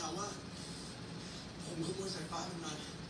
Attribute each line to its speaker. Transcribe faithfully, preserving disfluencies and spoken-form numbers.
Speaker 1: ข่าวว่าผมขโมยสายฟ้ามันมา